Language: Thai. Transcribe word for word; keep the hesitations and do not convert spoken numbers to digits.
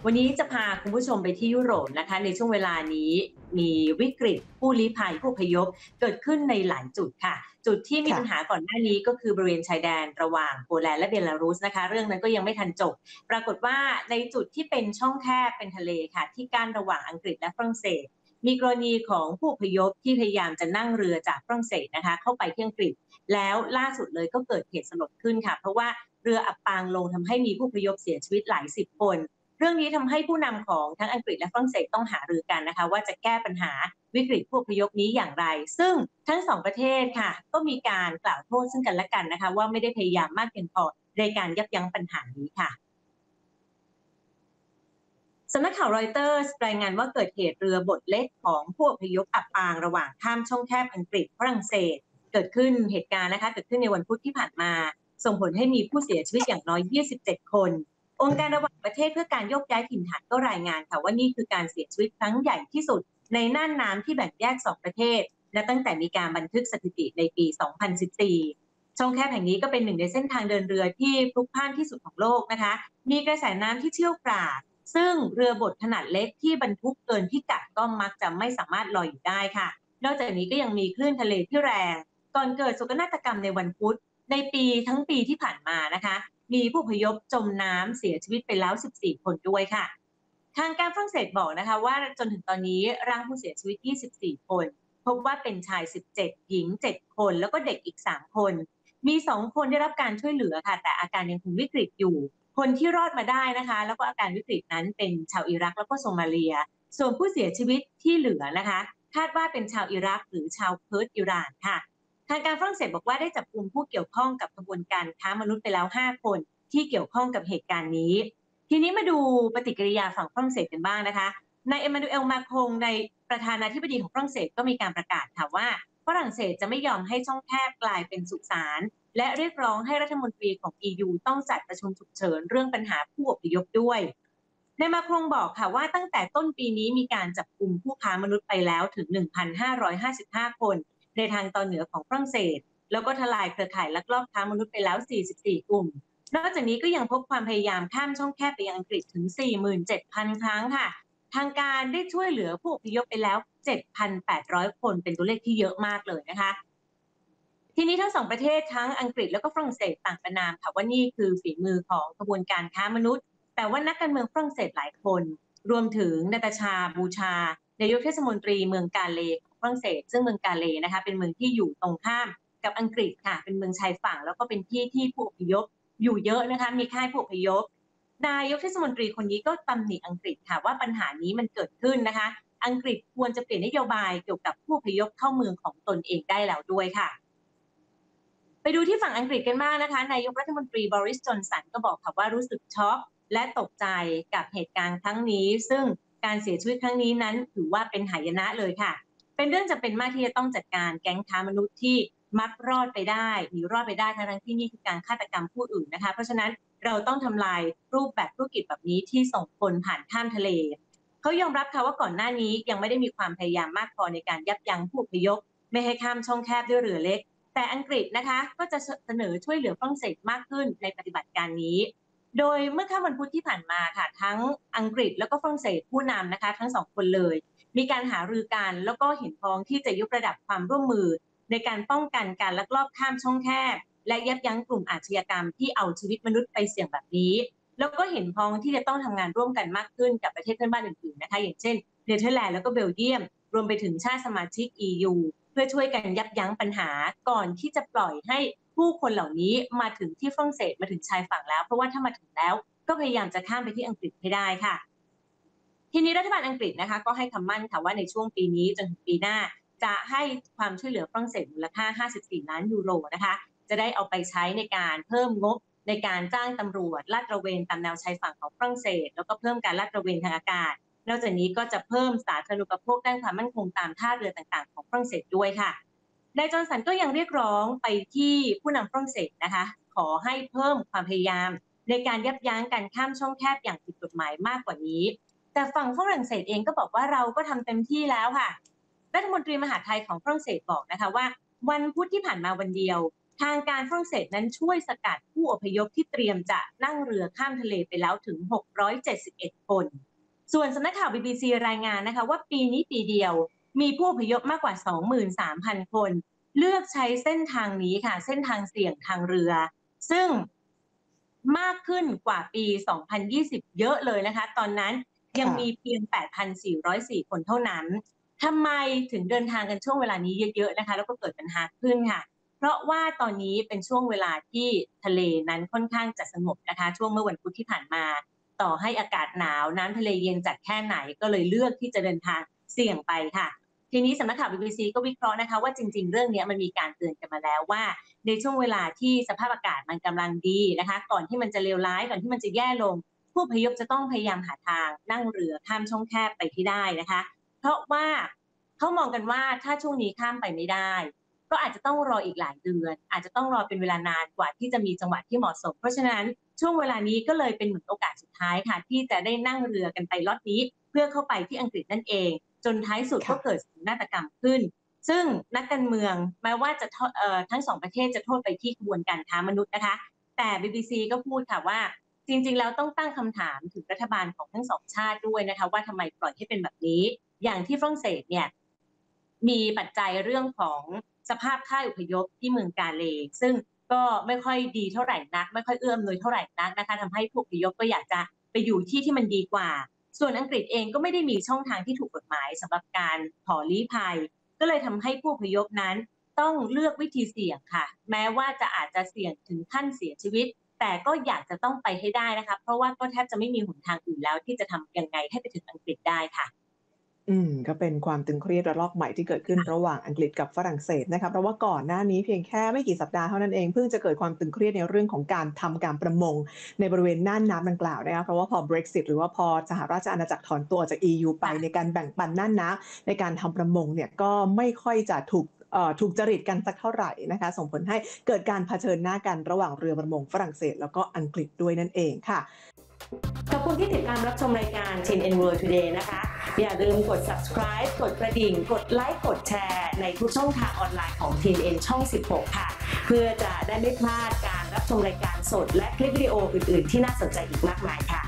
วันนี้จะพาคุณผู้ชมไปที่ยุโรปนะคะในช่วงเวลานี้มีวิกฤตผู้ลี้ภัยผู้อพยพเกิดขึ้นในหลายจุดค่ะจุดที่มีปัญหาค่ะก่อนหน้านี้ก็คือบริเวณชายแดนระหว่างโปแลนด์และเบลารุสนะคะเรื่องนั้นก็ยังไม่ทันจบปรากฏว่าในจุดที่เป็นช่องแคบเป็นทะเลค่ะที่กั้นระหว่างอังกฤษและฝรั่งเศสมีกรณีของผู้อพยพที่พยายามจะนั่งเรือจากฝรั่งเศสนะคะเข้าไปที่อังกฤษแล้วล่าสุดเลยก็เกิดเหตุสลดขึ้นค่ะเพราะว่าเรืออับปางลงทำให้มีผู้อพยพเสียชีวิตหลายสิบคนเรื่องนี้ทำให้ผู้นำของทั้งอังกฤษและฝรั่งเศสต้องหารือกันนะคะว่าจะแก้ปัญหาวิกฤตผู้อพยพนี้อย่างไรซึ่งทั้งสองประเทศค่ะก็มีการกล่าวโทษซึ่งกันและกันนะคะว่าไม่ได้พยายามมากเพียงพอในการยับยั้งปัญหานี้ค่ะสำนักข่าวรอยเตอร์สรายงานว่าเกิดเหตุเรือบดเล็กของผู้อพยพอับปางระหว่างข้ามช่องแคบอังกฤษฝรั่งเศสเกิดขึ้นเหตุการณ์นะคะเกิดขึ้นในวันพุธที่ผ่านมาส่งผลให้มีผู้เสียชีวิตอย่างน้อยยี่สิบเจ็ดคนองค์การระหว่างประเทศเพื่อการโยกย้ายถิ่นฐานก็รายงานค่ะว่านี่คือการเสียชีวิตครั้งใหญ่ที่สุดในน่านน้ำที่แบ่งแยกสองประเทศและตั้งแต่มีการบันทึกสถิติในปี สองพันสิบสี่ ช่องแคบแห่งนี้ก็เป็นหนึ่งในเส้นทางเดินเรือที่พลุกพล่านที่สุดของโลกนะคะมีกระแสน้ำที่เชี่ยวกรากซึ่งเรือบดขนาดเล็กที่บรรทุกเกินพิกัดก็มักจะไม่สามารถลอยอยู่ได้ค่ะนอกจากนี้ก็ยังมีคลื่นทะเลที่แรงก่อนเกิดโศกนาฏกรรมในวันพุธในปีทั้งปีที่ผ่านมานะคะมีผู้อพยพจมน้ำเสียชีวิตไปแล้วสิบสี่คนด้วยค่ะทางการฝรั่งเศสบอกนะคะว่าจนถึงตอนนี้ร่างผู้เสียชีวิตยี่สิบสี่คนพบว่าเป็นชายสิบเจ็ดหญิงเจ็ดคนแล้วก็เด็กอีกสามคนมีสองคนได้รับการช่วยเหลือค่ะแต่อาการยังคงวิกฤตอยู่คนที่รอดมาได้นะคะแล้วก็อาการวิกฤตนั้นเป็นชาวอิรักแล้วก็โซมาเลียส่วนผู้เสียชีวิตที่เหลือนะคะคาดว่าเป็นชาวอิรักหรือชาวเคิร์ดอิหร่านค่ะทางการฝรั่งเศสบอกว่าได้จับกุมผู้เกี่ยวข้องกับกระบวนการค้ามนุษย์ไปแล้วห้าคนที่เกี่ยวข้องกับเหตุการณ์นี้ทีนี้มาดูปฏิกิริยาฝั่งฝรั่งเศสกันบ้างนะคะนายเอมานูเอลมาครงในประธานาธิบดีของฝรั่งเศสก็มีการประกาศค่ะว่าฝรั่งเศสจะไม่ยอมให้ช่องแคบกลายเป็นสุสานและเรียกร้องให้รัฐมนตรีของ อี ยู ต้องจัดประชุมฉุกเฉินเรื่องปัญหาผู้อพยพด้วยนายมาครงบอกค่ะว่าตั้งแต่ต้นปีนี้มีการจับกุมผู้ค้ามนุษย์ไปแล้วถึง หนึ่งพันห้าร้อยห้าสิบห้า คนในทางตอนเหนือของฝรั่งเศสแล้วก็ทลายเครือข่ายลักลอบค้ามนุษย์ไปแล้วสี่สิบสี่กลุ่มนอกจากนี้ก็ยังพบความพยายามข้ามช่องแคบไปยังอังกฤษถึง สี่หมื่นเจ็ดพัน ครั้งค่ะทางการได้ช่วยเหลือผู้อพยพไปแล้ว เจ็ดพันแปดร้อย คนเป็นตัวเลขที่เยอะมากเลยนะคะทีนี้ทั้งสองประเทศทั้งอังกฤษแล้วก็ฝรั่งเศสต่างประนามค่ะว่านี่คือฝีมือของกระบวนการค้ามนุษย์แต่ว่านักการเมืองฝรั่งเศสหลายคนรวมถึงนาตาชาบูชานายกเทศมนตรีเมืองกาเลของฝรั่งเศสซึ่งเมืองกาเลนะคะเป็นเมืองที่อยู่ตรงข้ามกับอังกฤษค่ะเป็นเมืองชายฝั่งแล้วก็เป็นที่ที่ผู้อพยพอยู่เยอะนะคะมีค่ายผู้อพยพนายกเทศมนตรีคนนี้ก็ตำหนิอังกฤษค่ะว่าปัญหานี้มันเกิดขึ้นนะคะอังกฤษควรจะเปลี่ยนนโยบายเกี่ยวกับผู้อพยพเข้าเมืองของตนเองได้แล้วด้วยค่ะ ไปดูที่ฝั่งอังกฤษกันบ้างนะคะนายกรัฐมนตรีบริสจอนสันก็บอกค่ะว่ารู้สึกช็อกและตกใจกับเหตุการณ์ครั้งนี้ซึ่งการเสียชีวิตครั้งนี้นั้นถือว่าเป็นหายนะเลยค่ะเป็นเรื่องจำเป็นมากที่จะต้องจัดการแก๊งค้ามนุษย์ที่มักรอดไปได้หนีรอดไปได้ทั้งที่นี่คือการฆาตกรรมผู้อื่นนะคะเพราะฉะนั้นเราต้องทำลายรูปแบบธุรกิจแบบนี้ที่ส่งคนผ่านข้ามทะเลเขายอมรับค่ะว่าก่อนหน้านี้ยังไม่ได้มีความพยายามมากพอในการยับยั้งผู้อพยพไม่ให้ข้ามช่องแคบด้วยเรือเล็กแต่อังกฤษนะคะก็จะเสนอช่วยเหลือฝรั่งเศสมากขึ้นในปฏิบัติการนี้โดยเมื่อค่ำวันพุธที่ผ่านมาค่ะทั้งอังกฤษแล้วก็ฝรั่งเศสผู้นำนะคะทั้งสองคนเลยมีการหารือกันแล้วก็เห็นพ้องที่จะยกระดับความร่วมมือในการป้องกันการลักลอบข้ามช่องแคบและยับยั้งกลุ่มอาชญากรรมที่เอาชีวิตมนุษย์ไปเสี่ยงแบบนี้แล้วก็เห็นพ้องที่จะต้องทำงานร่วมกันมากขึ้นกับประเทศเพื่อนบ้านอื่นๆนะคะอย่างเช่นเนเธอร์แลนด์แล้วก็เบลเยียมรวมไปถึงชาติสมาชิก อี ยู เพื่อช่วยกันยับยั้งปัญหาก่อนที่จะปล่อยให้ผู้คนเหล่านี้มาถึงที่ฝรั่งเศสมาถึงชายฝั่งแล้วเพราะว่าถ้ามาถึงแล้วก็พยายามจะข้ามไปที่อังกฤษให้ได้ค่ะทีนี้รัฐบาลอังกฤษนะคะก็ให้คำมั่นค่ะว่าในช่วงปีนี้จนถึงปีหน้าจะให้ความช่วยเหลือฝรั่งเศสมูลค่าห้าสิบสี่ล้านยูโรนะคะจะได้เอาไปใช้ในการเพิ่มงบในการจ้างตำรวจลาดตระเวนตามแนวชายฝั่งของฝรั่งเศสแล้วก็เพิ่มการลาดตระเวนทางอากาศนอกจากนี้ก็จะเพิ่มสาธารณูปโภคด้านความมั่นคงตามท่าเรือต่างๆของฝรั่งเศสด้วยค่ะนายจอห์นสันก็ยังเรียกร้องไปที่ผู้นำฝรั่งเศสนะคะขอให้เพิ่มความพยายามในการยับยั้งการข้ามช่องแคบอย่างผิดกฎหมายมากกว่านี้แต่ฝั่งฝรั่งเศสเองก็บอกว่าเราก็ทำเต็มที่แล้วค่ะรัฐมนตรีมหาดไทยของฝรั่งเศสบอกนะคะว่าวันพุธที่ผ่านมาวันเดียวทางการฝรั่งเศสนั้นช่วยสกัดผู้อพยพที่เตรียมจะนั่งเรือข้ามทะเลไปแล้วถึงหกร้อยเจ็ดสิบเอ็ดคนส่วนสำนักข่าว บี บี ซี รายงานนะคะว่าปีนี้ปีเดียวมีผู้อพยพมากกว่า สองหมื่นสามพัน คนเลือกใช้เส้นทางนี้ค่ะเส้นทางเสี่ยงทางเรือซึ่งมากขึ้นกว่าปี สองพันยี่สิบ เยอะเลยนะคะตอนนั้นยังมีเพียง แปดพันสี่ร้อยสี่ คนเท่านั้นทำไมถึงเดินทางกันช่วงเวลานี้เยอะๆนะคะแล้วก็เกิดปัญหาขึ้นค่ะเพราะว่าตอนนี้เป็นช่วงเวลาที่ทะเลนั้นค่อนข้างจะสงบนะคะช่วงเมื่อวันพุธที่ผ่านมาต่อให้อากาศหนาวน้ำทะเลเย็นจัดแค่ไหนก็เลยเลือกที่จะเดินทางเสี่ยงไปค่ะทีนี้สำนักข่าว บี บี ซี ก็วิเคราะห์นะคะว่าจริงๆเรื่องนี้มันมีการเตือนกันมาแล้วว่าในช่วงเวลาที่สภาพอากาศมันกำลังดีนะคะก่อนที่มันจะเลวร้ายก่อนที่มันจะแย่ลงผู้อพยพจะต้องพยายามหาทางนั่งเรือข้ามช่องแคบไปที่ได้นะคะเพราะว่าเขามองกันว่าถ้าช่วงนี้ข้ามไปไม่ได้ก็อาจจะต้องรออีกหลายเดือนอาจจะต้องรอเป็นเวลานานกว่าที่จะมีจังหวะที่เหมาะสมเพราะฉะนั้นช่วงเวลานี้ก็เลยเป็นเหมือนโอกาสสุดท้ายค่ะที่จะได้นั่งเรือกันไปล็อตนี้เพื่อเข้าไปที่อังกฤษนั่นเองจนท้ายสุดก็เกิดนาฏกรรมขึ้นซึ่งนักการเมืองแม้ว่าจะเอ่อทั้งสองประเทศจะโทษไปที่กระบวนการค้ามนุษย์นะคะแต่ บี บี ซี ก็พูดค่ะว่าจริงๆแล้วต้องตั้งคำถามถึงรัฐบาลของทั้งสองชาติด้วยนะคะว่าทำไมปล่อยให้เป็นแบบนี้อย่างที่ฝรั่งเศสเนี่ยมีปัจจัยเรื่องของสภาพค่ายอพยพที่เมืองกาเลซึ่งก็ไม่ค่อยดีเท่าไหร่นักไม่ค่อยเอื้อมหน่วยเท่าไหร่นักนะคะทำให้ผู้อพยพก็อยากจะไปอยู่ที่ที่มันดีกว่าส่วนอังกฤษเองก็ไม่ได้มีช่องทางที่ถูกกฎหมายสำหรับการขอลี้ภัยก็เลยทำให้ผู้อพยพนั้นต้องเลือกวิธีเสี่ยงค่ะแม้ว่าจะอาจจะเสี่ยงถึงขั้นเสียชีวิตแต่ก็อยากจะต้องไปให้ได้นะคะเพราะว่าก็แทบจะไม่มีหนทางอื่นแล้วที่จะทำยังไงให้ไปถึงอังกฤษได้ค่ะอืมก็เป็นความตึงเครียดระลอกใหม่ที่เกิดขึ้นระหว่างอังกฤษกับฝรั่งเศสนะคะเพราะว่าก่อนหน้านี้เพียงแค่ไม่กี่สัปดาห์เท่านั้นเองเพิ่งจะเกิดความตึงเครียดในเรื่องของการทำการประมงในบริเวณน่านน้ำดังกล่าวนะคะเพราะว่าพอ Brexit หรือว่าพอสหราชอาณาจักรถอนตัวจาก อี ยู ไปในการแบ่งปันน่านน้ำในการทำประมงเนี่ยก็ไม่ค่อยจะถูกเอ่อถูกจริตกันสักเท่าไหร่นะคะส่งผลให้เกิดการเผชิญหน้ากันระหว่างเรือประมงฝรั่งเศสแล้วก็อังกฤษด้วยนั่นเองค่ะขอบคุณที่ติดตามรับชมรายการ ที เอ็น เอ็น World Today นะคะอย่าลืมกด Subscribe กดกระดิ่งกดไลค์กดแชร์ในทุกช่องทางออนไลน์ของ ที เอ็น เอ็น ช่อง สิบหก ค่ะเพื่อจะได้ไม่พลาดการรับชมรายการสดและคลิปวิดีโออื่นๆที่น่าสนใจอีกมากมายค่ะ